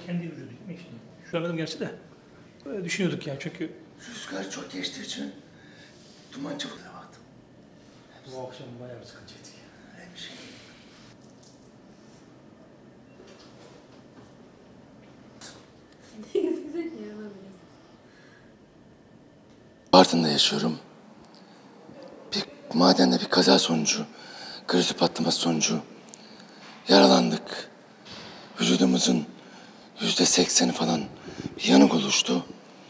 kendi vücudu değil mi şimdi? Görmedim gerçi de. Böyle düşünüyorduk yani çünkü. Rüzgar çok geçtiği için duman çabuk baktım. Bu akşam bayağı bir sıkıntı ettik. Öyle bir şey. Bartın'da yaşıyorum. Bir madende bir kaza sonucu, grizi patlaması sonucu yaralandık. Vücudumuzun %80'i falan bir yanık oluştu.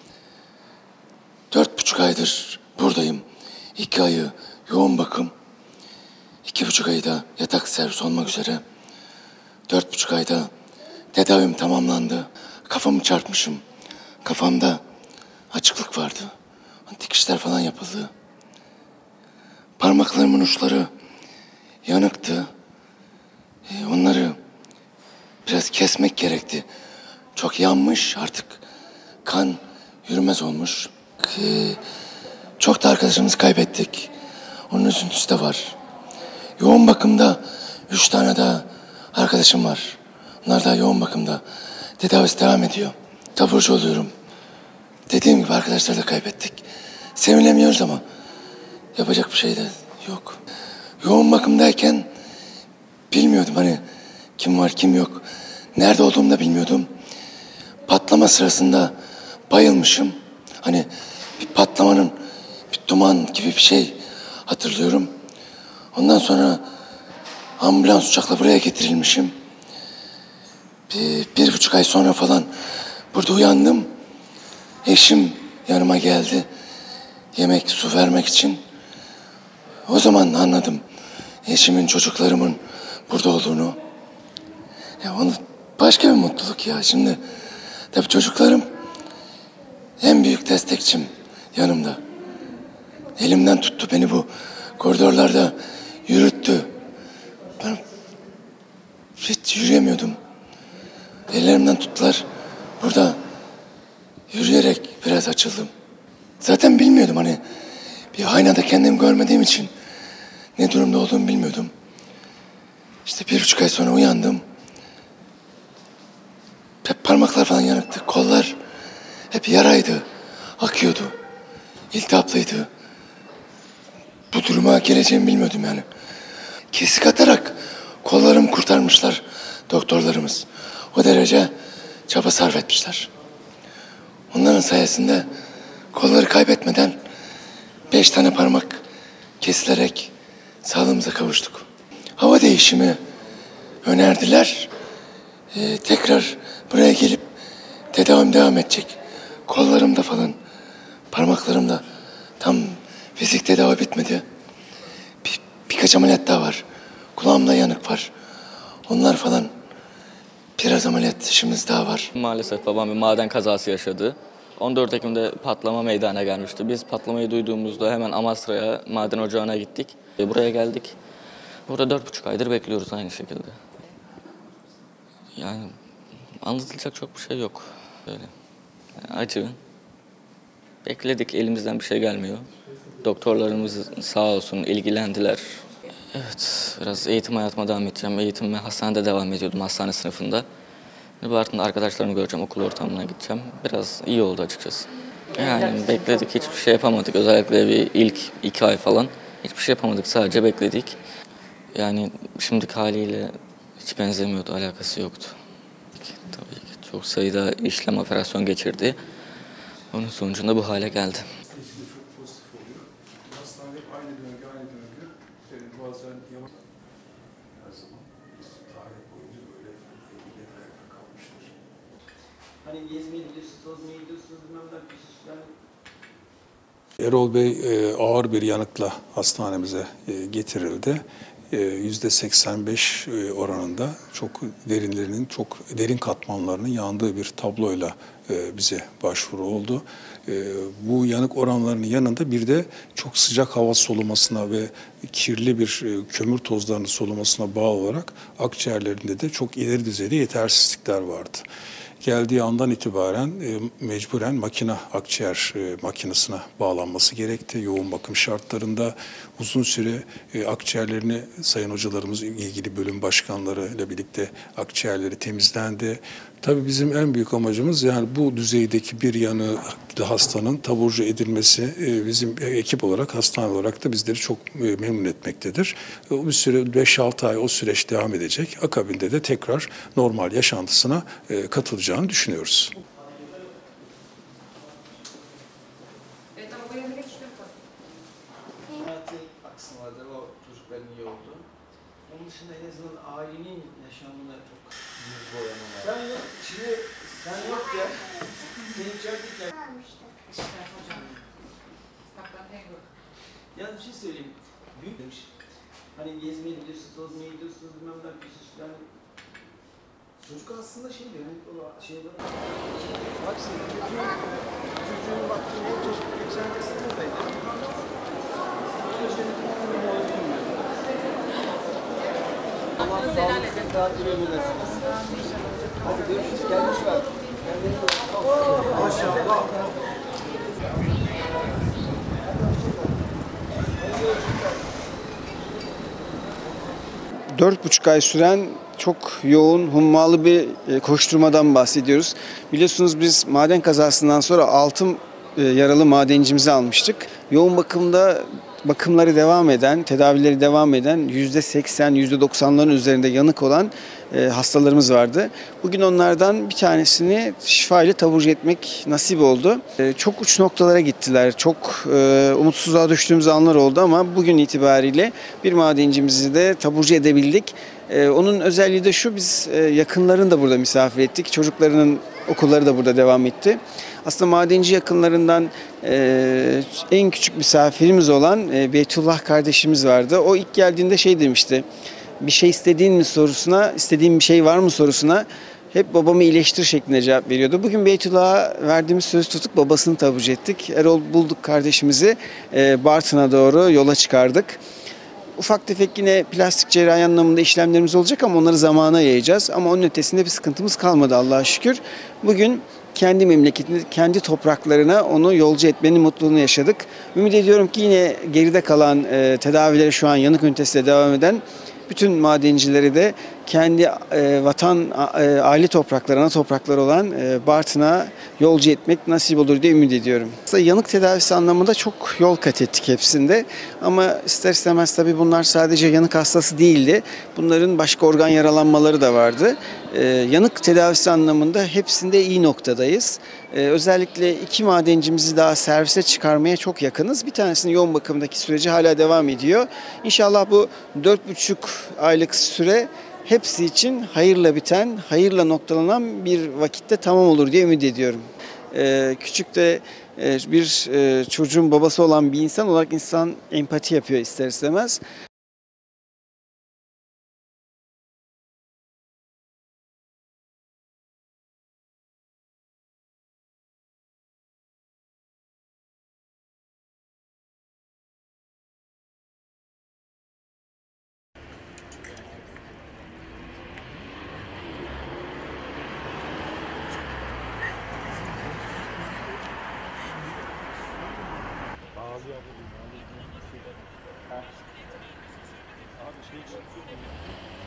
4,5 aydır buradayım. 2 ayı yoğun bakım. 2,5 ayda yatak servis olmak üzere. 4,5 ayda tedavim tamamlandı. Kafamı çarpmışım. Kafamda açıklık vardı. Dikişler falan yapıldı. Parmaklarımın uçları yanıktı. Onları biraz kesmek gerekti. Çok yanmış, artık kan yürümez olmuş. Çok da arkadaşımızı kaybettik. Onun üzüntüsü de var. Yoğun bakımda 3 tane daha arkadaşım var. Onlar da yoğun bakımda. Tedavisi devam ediyor. Taburcu oluyorum. Dediğim gibi arkadaşları da kaybettik. Sevinemiyoruz ama yapacak bir şey de yok. Yoğun bakımdayken bilmiyordum hani kim var kim yok. Nerede olduğumu da bilmiyordum. Patlama sırasında bayılmışım. Hani bir patlamanın bir duman gibi bir şey hatırlıyorum. Ondan sonra ambulans uçakla buraya getirilmişim. 1,5 ay sonra falan burada uyandım. Eşim yanıma geldi. Yemek, su vermek için. O zaman anladım eşimin, çocuklarımın burada olduğunu. Ya onu başka bir mutluluk ya. Şimdi tabii çocuklarım en büyük destekçim yanımda. Elimden tuttu beni bu koridorlarda yürüttü. Ben hiç yürüyemiyordum. Ellerimden tuttular. Burada yürüyerek biraz açıldım. Zaten bilmiyordum hani bir aynada kendimi görmediğim için ne durumda olduğumu bilmiyordum. İşte 1,5 ay sonra uyandım. Hep parmaklar falan yanıktı. Kollar hep yaraydı. Akıyordu. İltihaplıydı. Bu duruma geleceğimi bilmiyordum yani. Kesik atarak kollarımı kurtarmışlar doktorlarımız. O derece çaba sarf etmişler. Onların sayesinde kolları kaybetmeden 5 tane parmak kesilerek sağlığımıza kavuştuk. Hava değişimi önerdiler. Tekrar buraya gelip tedavim devam edecek. Kollarımda falan, parmaklarımda tam fizik tedavi bitmedi. Birkaç ameliyat daha var. Kulağımda yanık var. Onlar falan biraz ameliyat işimiz daha var. Maalesef babam bir maden kazası yaşadı. 14 Ekim'de patlama meydana gelmişti. Biz patlamayı duyduğumuzda hemen Amasra'ya, maden ocağına gittik. Buraya geldik. Burada 4,5 aydır bekliyoruz aynı şekilde. Yani anlatılacak çok bir şey yok. Böyle acı. Bekledik, elimizden bir şey gelmiyor. Doktorlarımız sağ olsun ilgilendiler. Evet, biraz eğitim hayatıma devam edeceğim. Eğitimime hastanede devam ediyordum, hastane sınıfında. Bartın'da arkadaşlarımı göreceğim, okul ortamına gideceğim. Biraz iyi oldu açıkçası. Yani bekledik, hiçbir şey yapamadık. Özellikle bir ilk 2 ay falan hiçbir şey yapamadık, sadece bekledik. Yani şimdiki haliyle hiç benzemiyordu, alakası yoktu. Tabii ki çok sayıda işlem, operasyon geçirdi. Onun sonucunda bu hale geldi. Hani gezmeye gidiyorsunuz, tozmaya gidiyorsunuz, bilmem ne yapıyorsunuz. Erol Bey ağır bir yanıkla hastanemize getirildi. %85 oranında çok derinlerinin, çok derin katmanlarının yandığı bir tabloyla bize başvuru oldu. Bu yanık oranlarının yanında bir de çok sıcak hava solumasına ve kirli bir kömür tozlarının solumasına bağlı olarak akciğerlerinde de çok ileri düzeyde yetersizlikler vardı. Geldiği andan itibaren mecburen akciğer makinesine bağlanması gerekti. Yoğun bakım şartlarında uzun süre akciğerlerini sayın hocalarımız, ilgili bölüm başkanları ile birlikte akciğerleri temizlendi. Tabii bizim en büyük amacımız yani bu düzeydeki bir yanıklı hastanın taburcu edilmesi bizim ekip olarak, hastane olarak da bizleri çok memnun etmektedir. O bir süre 5-6 ay o süreç devam edecek. Akabinde de tekrar normal yaşantısına katılacağını düşünüyoruz. Hayatı aksamadı, o çocukların iyi oldu. Onun dışında en azından ailenin yaşamına çok büyük boyama var. Sen yok, şimdi sen yok ya. Seni içerdik ya. Ya bir şey söyleyeyim. Büyük demiş. Hani gezmeye gidiyorsunuz, tozmaya gidiyorsunuz, bilmem ne yapıyorsunuz. Yani çocuk aslında şey diyor, hani o şeyler... Bak şimdi çocuğun baktığı en çok yükselmesi buradaydı. Allah sağlıklı tatil ömürlesiniz. Hadi görüşürüz. Gelmiş var. Maşallah. 4,5 ay süren çok yoğun, hummalı bir koşturmadan bahsediyoruz. Biliyorsunuz biz maden kazasından sonra 6 yaralı madencimizi almıştık. Yoğun bakımda bakımları devam eden, tedavileri devam eden %80, %90'ların üzerinde yanık olan hastalarımız vardı. Bugün onlardan bir tanesini şifayla taburcu etmek nasip oldu. Çok uç noktalara gittiler. Çok umutsuzluğa düştüğümüz anlar oldu ama bugün itibariyle bir madencimizi de taburcu edebildik. Onun özelliği de şu, biz yakınlarını da burada misafir ettik. Çocuklarının okulları da burada devam etti. Aslında madenci yakınlarından en küçük misafirimiz olan Beytullah kardeşimiz vardı. O ilk geldiğinde şey demişti, bir şey istediğin mi sorusuna, istediğin bir şey var mı sorusuna hep babamı iyileştir şeklinde cevap veriyordu. Bugün Beytullah'a verdiğimiz sözü tutup babasını taburcu ettik. Erol bulduk kardeşimizi, Bartın'a doğru yola çıkardık. Ufak tefek yine plastik cerrahi anlamında işlemlerimiz olacak ama onları zamana yayacağız. Ama onun ötesinde bir sıkıntımız kalmadı Allah'a şükür. Bugün kendi memleketine, kendi topraklarına onu yolcu etmenin mutluluğunu yaşadık. Ümit ediyorum ki yine geride kalan tedavileri şu an yanık ünitesinde devam eden bütün madencileri de kendi vatan, aile toprakları, ana toprakları olan Bartın'a yolcu etmek nasip olur diye ümit ediyorum. Aslında yanık tedavisi anlamında çok yol kat ettik hepsinde. Ama ister istemez tabii bunlar sadece yanık hastası değildi. Bunların başka organ yaralanmaları da vardı. Yanık tedavisi anlamında hepsinde iyi noktadayız. Özellikle 2 madencimizi daha servise çıkarmaya çok yakınız. Bir tanesinin yoğun bakımdaki süreci hala devam ediyor. İnşallah bu 4,5 aylık süre hepsi için hayırla biten, hayırla noktalanan bir vakitte tamam olur diye ümit ediyorum. Küçük de bir çocuğun babası olan bir insan olarak insan empati yapıyor ister istemez. Abi şey çıkıyor.